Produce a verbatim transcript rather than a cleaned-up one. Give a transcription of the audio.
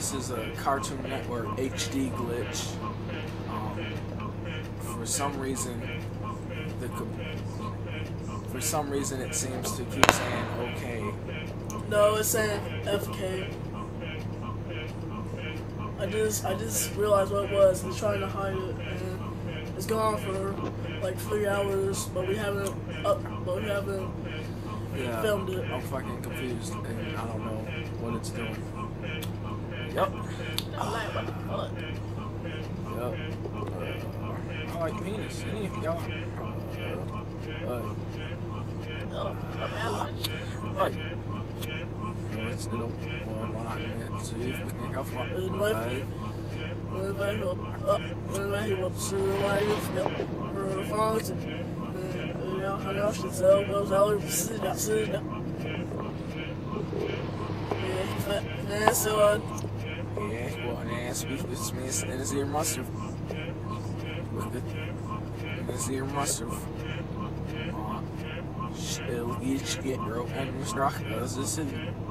this is a Cartoon Network H D glitch. Um, for some reason, the for some reason it seems to keep saying okay. No, it's saying F K. I just I just realized what it was. It's trying to hide it, and it's gone for like three hours, but we haven't up, but we haven't yeah, filmed it. I'm fucking confused, and I don't know what it's doing. Yep. I'm like, what the fuck? Yep. Uh, I like penis. Any of y'all? Uh, uh, Oh, Right. Let's do it. Well, why not? See if we can go for it. Right. Everybody will up, everybody will see why you feel for the phones and you know how y'all should sell those out sit down, sit down. Yeah, yeah, so uh yeah, well, and ass beef with me and his ear mustard. With it. And his ear mustard. Uh, it'll get you get your own rock. This is